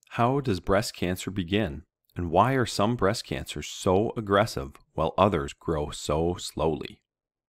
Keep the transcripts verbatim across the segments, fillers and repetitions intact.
How does breast cancer begin? And why are some breast cancers so aggressive while others grow so slowly?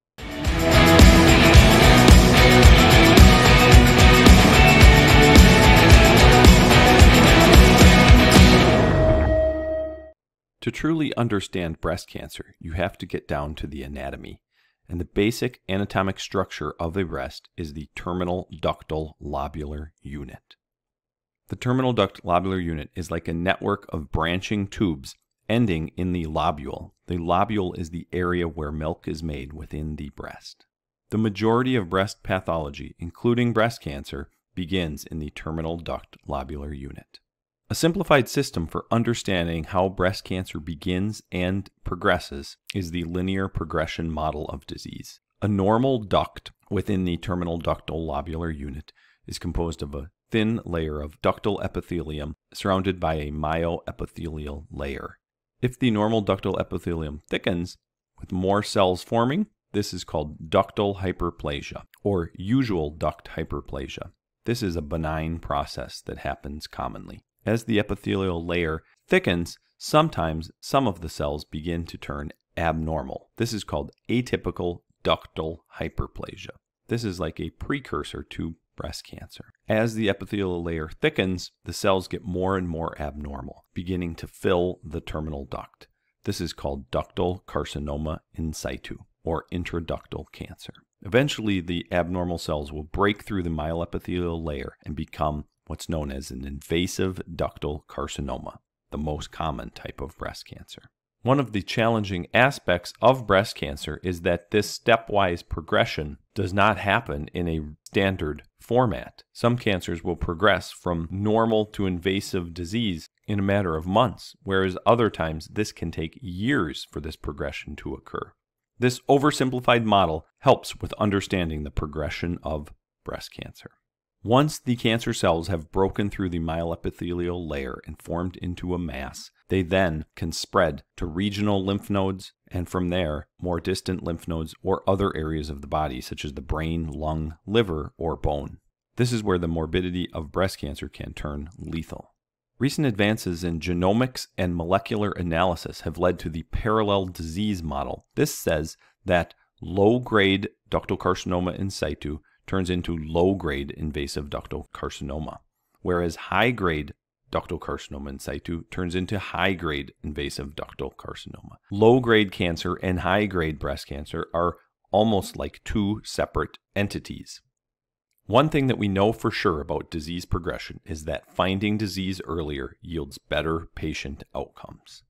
To truly understand breast cancer, you have to get down to the anatomy. And the basic anatomic structure of a breast is the terminal ductal lobular unit. The terminal duct lobular unit is like a network of branching tubes ending in the lobule. The lobule is the area where milk is made within the breast. The majority of breast pathology, including breast cancer, begins in the terminal duct lobular unit. A simplified system for understanding how breast cancer begins and progresses is the linear progression model of disease. A normal duct within the terminal ductal lobular unit is composed of a thin layer of ductal epithelium surrounded by a myoepithelial layer. If the normal ductal epithelium thickens with more cells forming, this is called ductal hyperplasia or usual duct hyperplasia. This is a benign process that happens commonly. As the epithelial layer thickens, sometimes some of the cells begin to turn abnormal. This is called atypical ductal hyperplasia. This is like a precursor to breast cancer. As the epithelial layer thickens, the cells get more and more abnormal, beginning to fill the terminal duct. This is called ductal carcinoma in situ, or intraductal cancer. Eventually, the abnormal cells will break through the myoepithelial layer and become what's known as an invasive ductal carcinoma, the most common type of breast cancer. One of the challenging aspects of breast cancer is that this stepwise progression does not happen in a standard format. Some cancers will progress from normal to invasive disease in a matter of months, whereas other times this can take years for this progression to occur. This oversimplified model helps with understanding the progression of breast cancer. Once the cancer cells have broken through the myoepithelial layer and formed into a mass, they then can spread to regional lymph nodes, and from there, more distant lymph nodes or other areas of the body, such as the brain, lung, liver, or bone. This is where the morbidity of breast cancer can turn lethal. Recent advances in genomics and molecular analysis have led to the parallel disease model. This says that low-grade ductal carcinoma in situ turns into low-grade invasive ductal carcinoma, whereas high-grade ductal carcinoma in situ turns into high-grade invasive ductal carcinoma. Low-grade cancer and high-grade breast cancer are almost like two separate entities. One thing that we know for sure about disease progression is that finding disease earlier yields better patient outcomes.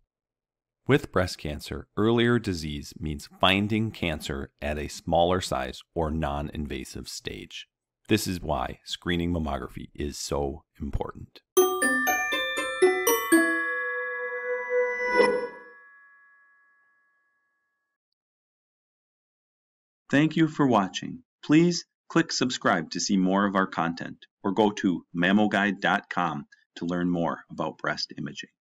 With breast cancer, earlier disease means finding cancer at a smaller size or non-invasive stage. This is why screening mammography is so important. Thank you for watching. Please click subscribe to see more of our content, or go to mammoguide dot com to learn more about breast imaging.